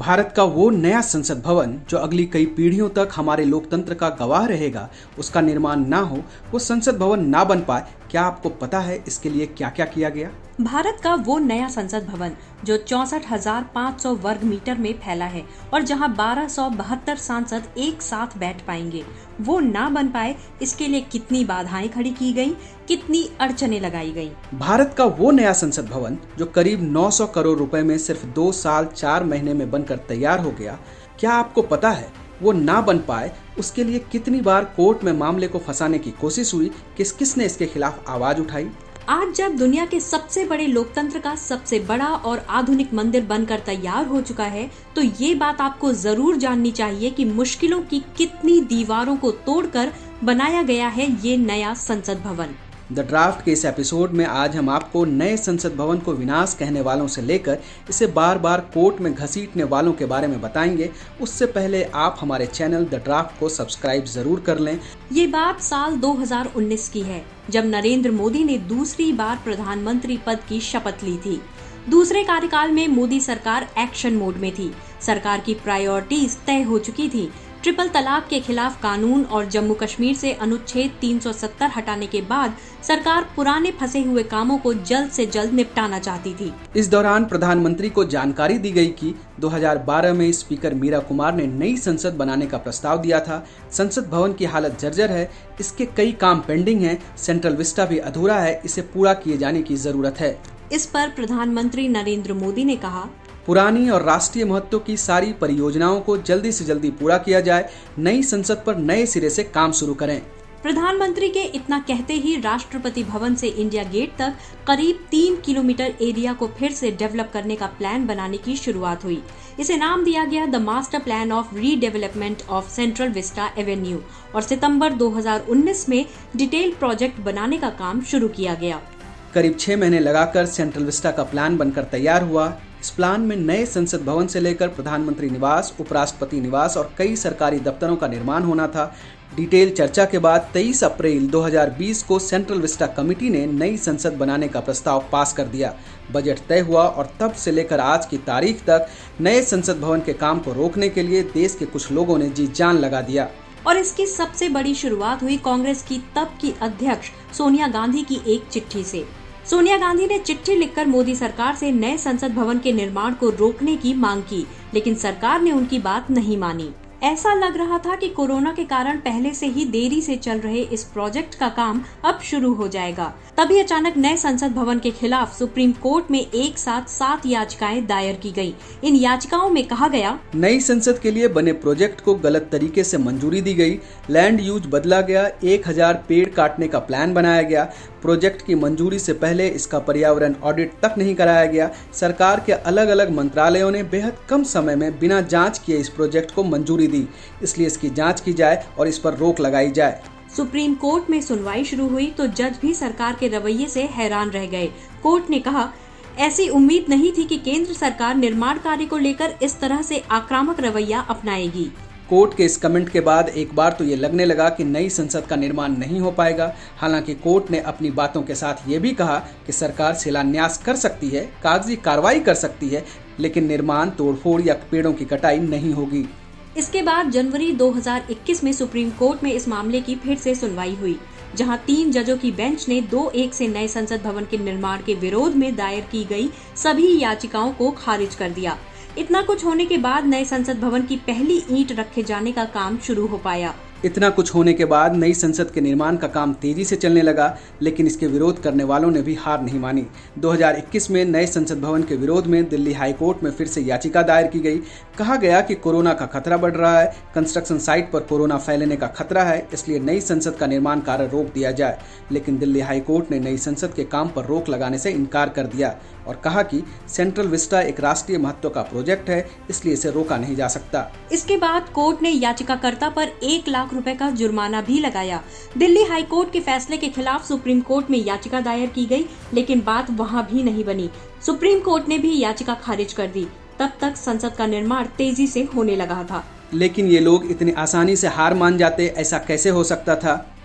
भारत का वो नया संसद भवन जो अगली कई पीढ़ियों तक हमारे लोकतंत्र का गवाह रहेगा, उसका निर्माण ना हो, वो संसद भवन ना बन पाए, क्या आपको पता है इसके लिए क्या क्या किया गया? भारत का वो नया संसद भवन जो 64,500 वर्ग मीटर में फैला है और जहां 1272 सांसद एक साथ बैठ पाएंगे, वो ना बन पाए, इसके लिए कितनी बाधाएं खड़ी की गई, कितनी अड़चनें लगाई गई। भारत का वो नया संसद भवन जो करीब 900 करोड़ रुपए में सिर्फ 2 साल 4 महीने में बनकर तैयार हो गया, क्या आपको पता है वो ना बन पाए उसके लिए कितनी बार कोर्ट में मामले को फंसाने की कोशिश हुई, किसने इसके खिलाफ आवाज उठाई? आज जब दुनिया के सबसे बड़े लोकतंत्र का सबसे बड़ा और आधुनिक मंदिर बनकर तैयार हो चुका है, तो ये बात आपको जरूर जाननी चाहिए कि मुश्किलों की कितनी दीवारों को तोड़कर बनाया गया है ये नया संसद भवन। द ड्राफ्ट के इस एपिसोड में आज हम आपको नए संसद भवन को विनाश कहने वालों से लेकर इसे बार बार कोर्ट में घसीटने वालों के बारे में बताएंगे। उससे पहले आप हमारे चैनल द ड्राफ्ट को सब्सक्राइब जरूर कर लें। ये बात साल 2019 की है, जब नरेंद्र मोदी ने दूसरी बार प्रधानमंत्री पद की शपथ ली थी। दूसरे कार्यकाल में मोदी सरकार एक्शन मोड में थी। सरकार की प्रायोरिटीज तय हो चुकी थी। ट्रिपल तलाक के खिलाफ कानून और जम्मू कश्मीर से अनुच्छेद 370 हटाने के बाद सरकार पुराने फंसे हुए कामों को जल्द से जल्द निपटाना चाहती थी। इस दौरान प्रधानमंत्री को जानकारी दी गई कि 2012 में स्पीकर मीरा कुमार ने नई संसद बनाने का प्रस्ताव दिया था। संसद भवन की हालत जर्जर है, इसके कई काम पेंडिंग हैं, सेंट्रल विस्टा भी अधूरा है, इसे पूरा किए जाने की जरूरत है। इस पर प्रधानमंत्री नरेंद्र मोदी ने कहा, पुरानी और राष्ट्रीय महत्व की सारी परियोजनाओं को जल्दी से जल्दी पूरा किया जाए, नई संसद पर नए सिरे से काम शुरू करें। प्रधानमंत्री के इतना कहते ही राष्ट्रपति भवन से इंडिया गेट तक करीब 3 किलोमीटर एरिया को फिर से डेवलप करने का प्लान बनाने की शुरुआत हुई। इसे नाम दिया गया the master plan of redevelopment of Central Vista Avenue और सितंबर 2019 में डिटेल प्रोजेक्ट बनाने का काम शुरू किया गया। करीब 6 महीने लगाकर सेंट्रल विस्टा का प्लान बनकर तैयार हुआ। इस प्लान में नए संसद भवन से लेकर प्रधानमंत्री निवास, उपराष्ट्रपति निवास और कई सरकारी दफ्तरों का निर्माण होना था। डिटेल चर्चा के बाद 23 अप्रैल 2020 को सेंट्रल विस्टा कमेटी ने नई संसद बनाने का प्रस्ताव पास कर दिया। बजट तय हुआ और तब से लेकर आज की तारीख तक नए संसद भवन के काम को रोकने के लिए देश के कुछ लोगों ने जी जान लगा दिया। और इसकी सबसे बड़ी शुरुआत हुई कांग्रेस की तब की अध्यक्ष सोनिया गांधी की एक चिट्ठी से। सोनिया गांधी ने चिट्ठी लिखकर मोदी सरकार से नए संसद भवन के निर्माण को रोकने की मांग की, लेकिन सरकार ने उनकी बात नहीं मानी। ऐसा लग रहा था कि कोरोना के कारण पहले से ही देरी से चल रहे इस प्रोजेक्ट का काम अब शुरू हो जाएगा। तभी अचानक नए संसद भवन के खिलाफ सुप्रीम कोर्ट में एक साथ 7 याचिकाएं दायर की गई। इन याचिकाओं में कहा गया, नई संसद के लिए बने प्रोजेक्ट को गलत तरीके से मंजूरी दी गई, लैंड यूज बदला गया, 1000 पेड़ काटने का प्लान बनाया गया, प्रोजेक्ट की मंजूरी से पहले इसका पर्यावरण ऑडिट तक नहीं कराया गया, सरकार के अलग अलग मंत्रालयों ने बेहद कम समय में बिना जांच किए इस प्रोजेक्ट को मंजूरी दी, इसलिए इसकी जांच की जाए और इस पर रोक लगाई जाए। सुप्रीम कोर्ट में सुनवाई शुरू हुई तो जज भी सरकार के रवैये से हैरान रह गए। कोर्ट ने कहा, ऐसी उम्मीद नहीं थी कि केंद्र सरकार निर्माण कार्य को लेकर इस तरह से आक्रामक रवैया अपनाएगी। कोर्ट के इस कमेंट के बाद एक बार तो ये लगने लगा कि नई संसद का निर्माण नहीं हो पाएगा। हालांकि कोर्ट ने अपनी बातों के साथ ये भी कहा कि सरकार शिलान्यास कर सकती है, कागजी कार्रवाई कर सकती है, लेकिन निर्माण, तोड़फोड़ या पेड़ों की कटाई नहीं होगी। इसके बाद जनवरी 2021 में सुप्रीम कोर्ट में इस मामले की फिर से सुनवाई हुई, जहां 3 जजों की बेंच ने 2-1 से नए संसद भवन के निर्माण के विरोध में दायर की गई सभी याचिकाओं को खारिज कर दिया। इतना कुछ होने के बाद नए संसद भवन की पहली ईंट रखे जाने का काम शुरू हो पाया। इतना कुछ होने के बाद नई संसद के निर्माण का काम तेजी से चलने लगा, लेकिन इसके विरोध करने वालों ने भी हार नहीं मानी। 2021 में नए संसद भवन के विरोध में दिल्ली हाई कोर्ट में फिर से याचिका दायर की गई। कहा गया कि कोरोना का खतरा बढ़ रहा है, कंस्ट्रक्शन साइट पर कोरोना फैलने का खतरा है, इसलिए नई संसद का निर्माण कार्य रोक दिया जाए। लेकिन दिल्ली हाई कोर्ट ने नई संसद के काम पर रोक लगाने से इनकार कर दिया और कहा कि सेंट्रल विस्टा एक राष्ट्रीय महत्व का प्रोजेक्ट है, इसलिए इसे रोका नहीं जा सकता। इसके बाद कोर्ट ने याचिकाकर्ता पर 1 लाख रुपए का जुर्माना भी लगाया। दिल्ली हाई कोर्ट के फैसले के खिलाफ सुप्रीम कोर्ट में याचिका दायर की गई, लेकिन बात वहां भी नहीं बनी। सुप्रीम कोर्ट ने भी याचिका खारिज कर दी। तब तक संसद का निर्माण तेजी से होने लगा था। लेकिन ये लोग इतनी आसानी से हार मान जाते, ऐसा कैसे हो सकता था?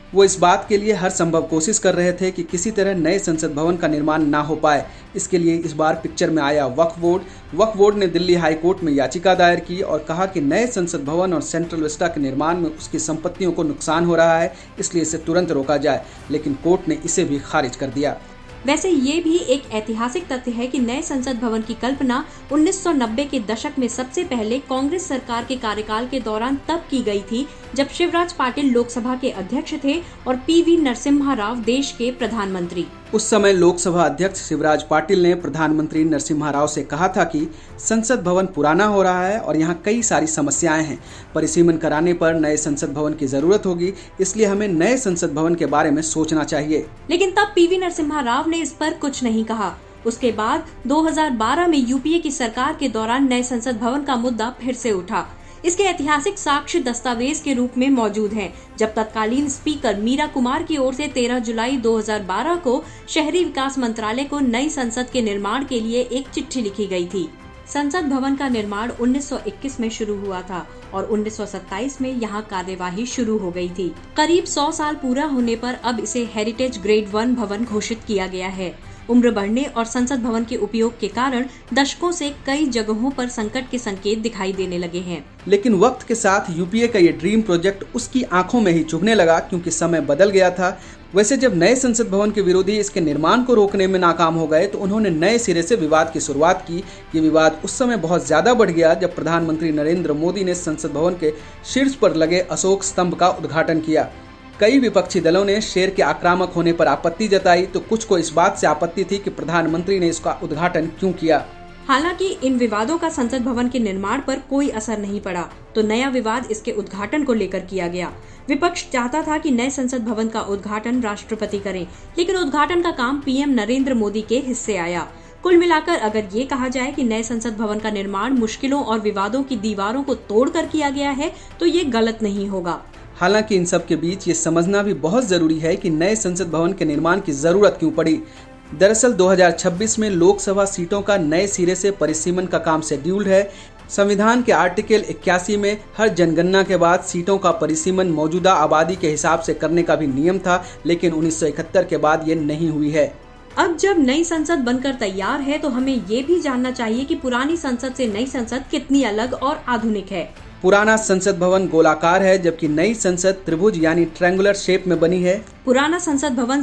वो इस बात के लिए हर संभव कोशिश कर रहे थे कि किसी तरह नए संसद भवन का निर्माण ना हो पाए। इसके लिए इस बार पिक्चर में आया वक्फ बोर्ड। वक्फ बोर्ड ने दिल्ली हाई कोर्ट में याचिका दायर की और कहा कि नए संसद भवन और सेंट्रल विस्टा के निर्माण में उसकी संपत्तियों को नुकसान हो रहा है, इसलिए इसे तुरंत रोका जाए, लेकिन कोर्ट ने इसे भी खारिज कर दिया। वैसे ये भी एक ऐतिहासिक तथ्य है कि नए संसद भवन की कल्पना 1990 के दशक में सबसे पहले कांग्रेस सरकार के कार्यकाल के दौरान तब की गई थी जब शिवराज पाटिल लोकसभा के अध्यक्ष थे और पीवी नरसिम्हा राव देश के प्रधानमंत्री। उस समय लोकसभा अध्यक्ष शिवराज पाटिल ने प्रधानमंत्री नरसिम्हा राव से कहा था कि संसद भवन पुराना हो रहा है और यहाँ कई सारी समस्याएं हैं। परिसीमन कराने पर नए संसद भवन की जरूरत होगी, इसलिए हमें नए संसद भवन के बारे में सोचना चाहिए। लेकिन तब पीवी नरसिम्हा राव ने इस पर कुछ नहीं कहा। उसके बाद 2012 में यूपीए की सरकार के दौरान नए संसद भवन का मुद्दा फिर से उठा। इसके ऐतिहासिक साक्ष्य दस्तावेज के रूप में मौजूद हैं, जब तत्कालीन स्पीकर मीरा कुमार की ओर से 13 जुलाई 2012 को शहरी विकास मंत्रालय को नई संसद के निर्माण के लिए एक चिट्ठी लिखी गई थी। संसद भवन का निर्माण 1921 में शुरू हुआ था और 1927 में यहां कार्यवाही शुरू हो गई थी। करीब 100 साल पूरा होने पर अब इसे हेरिटेज ग्रेड 1 भवन घोषित किया गया है। उम्र बढ़ने और संसद भवन के उपयोग के कारण दशकों से कई जगहों पर संकट के संकेत दिखाई देने लगे हैं। लेकिन वक्त के साथ यूपीए का ये ड्रीम प्रोजेक्ट उसकी आंखों में ही चुभने लगा, क्योंकि समय बदल गया था। वैसे जब नए संसद भवन के विरोधी इसके निर्माण को रोकने में नाकाम हो गए तो उन्होंने नए सिरे से विवाद की शुरुआत की। ये विवाद उस समय बहुत ज्यादा बढ़ गया जब प्रधानमंत्री नरेंद्र मोदी ने संसद भवन के शीर्ष पर लगे अशोक स्तंभ का उद्घाटन किया। कई विपक्षी दलों ने शेर के आक्रामक होने पर आपत्ति जताई, तो कुछ को इस बात से आपत्ति थी कि प्रधानमंत्री ने इसका उद्घाटन क्यों किया। हालांकि इन विवादों का संसद भवन के निर्माण पर कोई असर नहीं पड़ा, तो नया विवाद इसके उद्घाटन को लेकर किया गया। विपक्ष चाहता था कि नए संसद भवन का उद्घाटन राष्ट्रपति करें, लेकिन उद्घाटन का काम पीएम नरेंद्र मोदी के हिस्से आया। कुल मिलाकर अगर ये कहा जाए कि नए संसद भवन का निर्माण मुश्किलों और विवादों की दीवारों को तोड़कर किया गया है, तो ये गलत नहीं होगा। हालांकि इन सब के बीच ये समझना भी बहुत जरूरी है कि नए संसद भवन के निर्माण की जरूरत क्यों पड़ी। दरअसल 2026 में लोकसभा सीटों का नए सिरे से परिसीमन का काम शेड्यूल्ड है। संविधान के आर्टिकल 81 में हर जनगणना के बाद सीटों का परिसीमन मौजूदा आबादी के हिसाब से करने का भी नियम था, लेकिन 1971 के बाद ये नहीं हुई है। अब जब नई संसद बनकर तैयार है तो हमें ये भी जानना चाहिए कि पुरानी संसद से नई संसद कितनी अलग और आधुनिक है। पुराना संसद भवन गोलाकार है, जबकि नई संसद त्रिभुज यानी ट्रायंगुलर शेप में बनी है। पुराना संसद भवन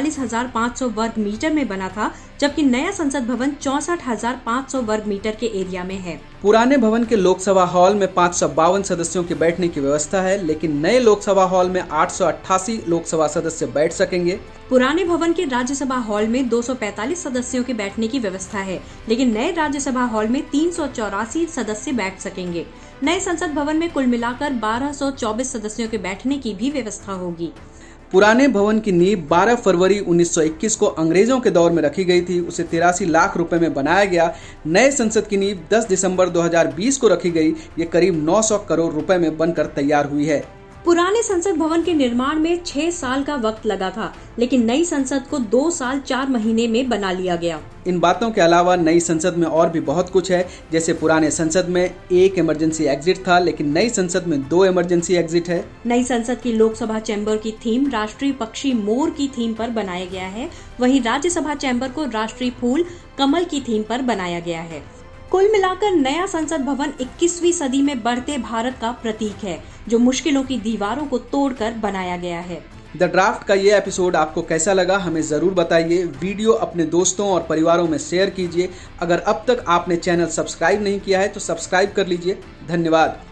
47,500 वर्ग मीटर में बना था, जबकि नया संसद भवन 64,500 वर्ग मीटर के एरिया में है। पुराने भवन के लोकसभा हॉल में 552 सदस्यों के बैठने की व्यवस्था है, लेकिन नए लोकसभा हॉल में 888 लोकसभा सदस्य बैठ सकेंगे। पुराने भवन के राज्यसभा हॉल में 245 सदस्यों के बैठने की व्यवस्था है, लेकिन नए राज्यसभा हॉल में 384 सदस्य बैठ सकेंगे। नए संसद भवन में कुल मिलाकर 1224 सदस्यों के बैठने की भी व्यवस्था होगी। पुराने भवन की नींव 12 फरवरी 1921 को अंग्रेजों के दौर में रखी गई थी। उसे 83 लाख रुपए में बनाया गया। नए संसद की नींव 10 दिसंबर 2020 को रखी गई। ये करीब 900 करोड़ रुपए में बनकर तैयार हुई है। पुराने संसद भवन के निर्माण में 6 साल का वक्त लगा था, लेकिन नई संसद को 2 साल 4 महीने में बना लिया गया। इन बातों के अलावा नई संसद में और भी बहुत कुछ है, जैसे पुराने संसद में 1 इमरजेंसी एग्जिट था, लेकिन नई संसद में 2 इमरजेंसी एग्जिट है। नई संसद की लोकसभा चैम्बर की थीम राष्ट्रीय पक्षी मोर की थीम पर बनाया गया है, वहीं राज्यसभा चैम्बर को राष्ट्रीय फूल कमल की थीम पर बनाया गया है। कुल मिलाकर नया संसद भवन 21वीं सदी में बढ़ते भारत का प्रतीक है, जो मुश्किलों की दीवारों को तोड़कर बनाया गया है। द ड्राफ्ट का ये एपिसोड आपको कैसा लगा हमें ज़रूर बताइए। वीडियो अपने दोस्तों और परिवारों में शेयर कीजिए। अगर अब तक आपने चैनल सब्सक्राइब नहीं किया है तो सब्सक्राइब कर लीजिए। धन्यवाद।